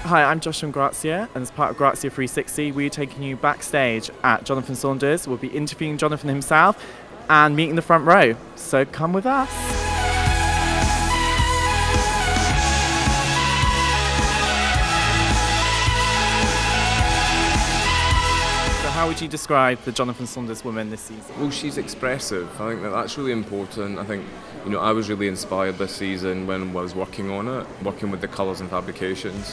Hi, I'm Josh from Grazia, and as part of Grazia 360, we're taking you backstage at Jonathan Saunders. We'll be interviewing Jonathan himself and meeting the front row, so come with us. So how would you describe the Jonathan Saunders woman this season? Well, she's expressive. I think that's really important. I think, I was really inspired this season when I was working on it, working with the colours and fabrications.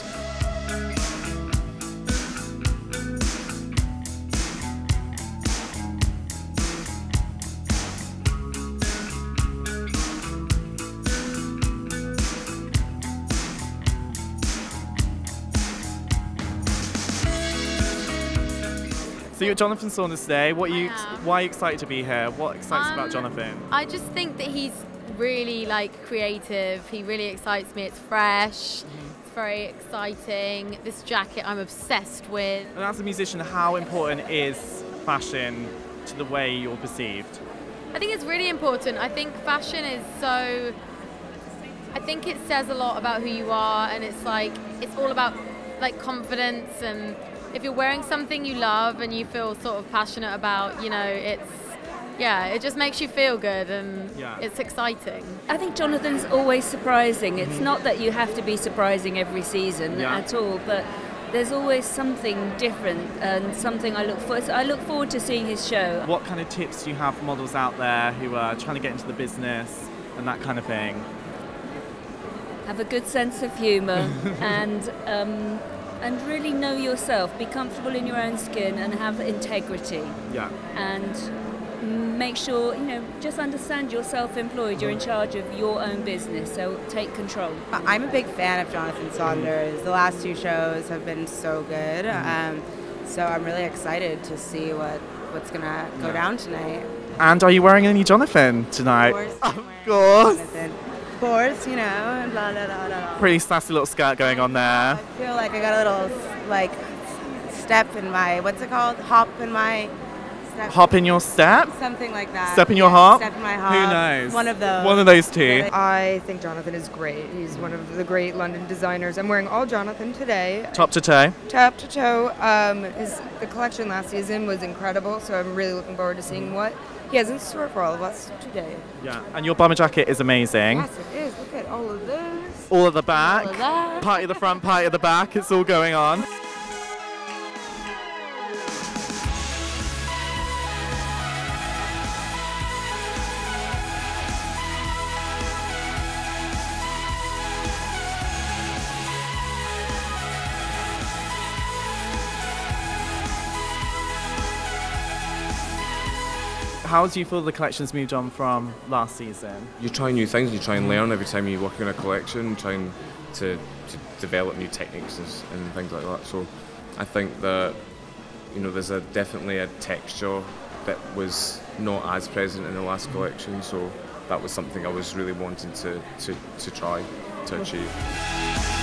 So you're at Jonathan Saunders today. Why are you excited to be here? What excites you about Jonathan? I just think that he's really creative. He really excites me. It's fresh. It's very exciting. This jacket I'm obsessed with. And as a musician, how important is fashion to the way you're perceived? I think it's really important. I think fashion is so... I think it says a lot about who you are, and it's all about confidence, and if you're wearing something you love and you feel sort of passionate about, it just makes you feel good, and it's exciting. I think Jonathan's always surprising. It's not that you have to be surprising every season at all, but there's always something different and something I look for. So I look forward to seeing his show. What kind of tips do you have for models out there who are trying to get into the business and that kind of thing? Have a good sense of humour and really know yourself. Be comfortable in your own skin and have integrity. Yeah. And make sure, just understand you're self-employed. You're in charge of your own business, so take control. I'm a big fan of Jonathan Saunders. The last two shows have been so good. So I'm really excited to see what's going to go down tonight. And are you wearing any Jonathan tonight? Of course. Of course, blah, blah, blah, blah. Pretty sassy little skirt going on there. I feel like I got a little, step in my, what's it called? Hop in my step. Hop in your step? Something like that. Step in your hop? Step in my hop. Who knows? One of those. One of those two. I think Jonathan is great. He's one of the great London designers. I'm wearing all Jonathan today. Top to toe? Top to toe. The collection last season was incredible, so I'm really looking forward to seeing what he has in store for all of us today. Yeah, and your bomber jacket is amazing. Yes, it is. Look at all of this. All at the back. All of that. Party at the front, party at the back. It's all going on. How do you feel the collection's moved on from last season? You try new things, you try and learn every time you work in a collection, trying to develop new techniques and things like that. So I think that there's definitely a texture that was not as present in the last collection, so that was something I was really wanting to try to achieve.